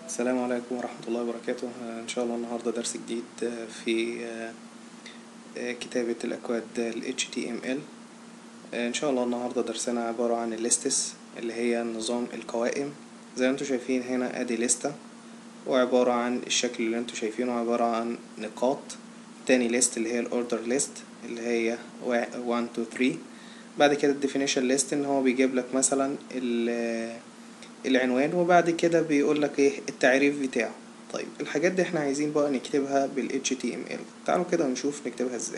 السلام عليكم ورحمة الله وبركاته. إن شاء الله النهاردة درس جديد في كتابة الأكواد ال HTML. إن شاء الله النهاردة درسنا عبارة عن الليستس اللي هي نظام القوائم. زي ما انتوا شايفين هنا ادي لستة، وعبارة عن الشكل اللي انتوا شايفينه عبارة عن نقاط. تاني ليست اللي هي الاوردر ليست اللي هي 1 2 3. بعد كده الديفينيشن ليست ان هو بيجيب لك مثلا العنوان، وبعد كده بيقول لك ايه التعريف بتاعه. طيب الحاجات دي احنا عايزين بقى نكتبها بال HTML. تعالوا كده نشوف نكتبها ازاي.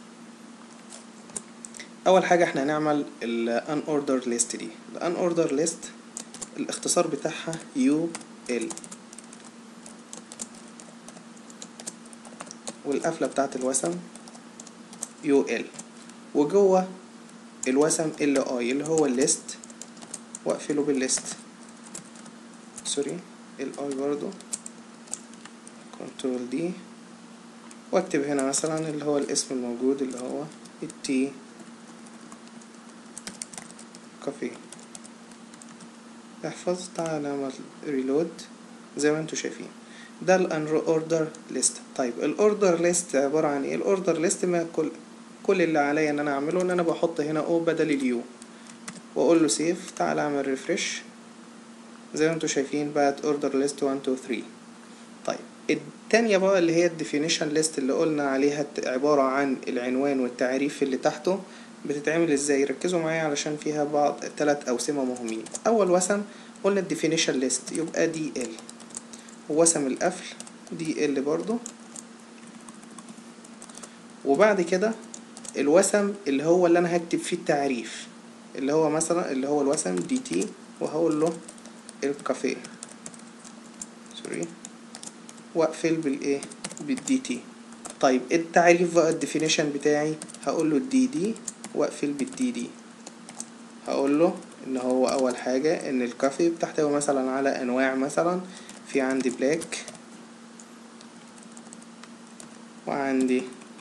اول حاجة احنا هنعمل ال unordered list دي. ال unordered list الاختصار بتاعها UL، والقفلة بتاعت الوسم UL، وجوه الوسم LI اللي هو الليست، واقفله بالليست سوري LI برضو كنترول دي، واكتب هنا مثلا اللي هو الاسم الموجود اللي هو التي كافيه. احفظ. تعال نعمل ريلود. زي ما انتوا شايفين ده الاوردر ليست. طيب الاوردر ليست عبارة عن ايه؟ الاوردر ليست ما كل اللي عليا ان انا اعمله ان انا بحط هنا او بدل اليو، واقول له سيف. تعال اعمل ريفرش. زي ما انتوا شايفين بقت اوردر ليست 1 2 3. طيب التانية بقى اللي هي الديفينيشن ليست اللي قلنا عليها عبارة عن العنوان والتعريف اللي تحته. بتتعمل ازاي؟ ركزوا معايا علشان فيها بعض 3 أوسمة مهمين. اول وسم قلنا الديفينيشن ليست يبقى دي ال، ووسم القفل دي ال برضو. وبعد كده الوسم اللي هو اللي انا هكتب فيه التعريف اللي هو مثلا اللي هو الوسم دي تي، وهقول له الكافيه سوري، واقفل بالايه بالدي تي. طيب التعريف بقى الديفينيشن بتاعي هقول له الدي دي، واقفل بالدي دي. هقول له ان هو اول حاجة ان الكافيه بتحتوي مثلا على انواع، مثلا في عندي بلاك، وعندي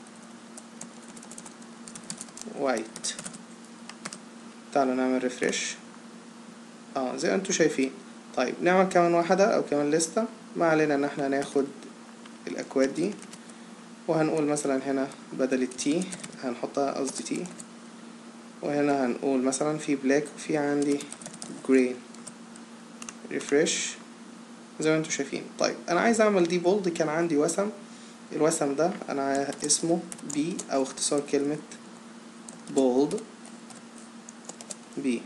وايت. تعالوا نعمل ريفرش. زي ما انتوا شايفين. طيب نعمل كمان واحدة او كمان لستة. ما علينا ان احنا ناخد الاكواد دي، وهنقول مثلا هنا بدل التي هنحطها قصدي تي، وهنا هنقول مثلا في بلاك وفي عندي جرين. ريفرش. زي ما انتوا شايفين. طيب انا عايز اعمل دي بولد. كان عندي وسم، الوسم ده انا اسمه بي او اختصار كلمة بولد بي.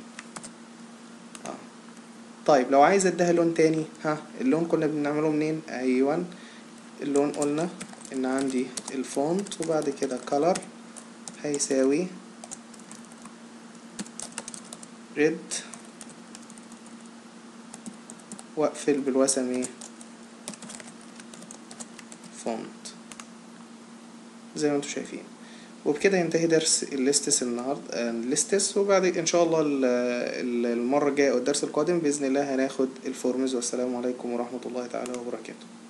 طيب لو عايز اديها لون تاني، اللون كنا بنعمله منين؟ ايوه اللون قلنا ان عندي الفونت، وبعد كده color هيساوي red، واقفل بالوسم ايه فونت. زي ما انتوا شايفين. وبكده ينتهي درس الليستس النهارده الليستس. وبعد ان شاء الله المره الجايه او الدرس القادم باذن الله هناخد الفورمز. والسلام عليكم ورحمه الله تعالى وبركاته.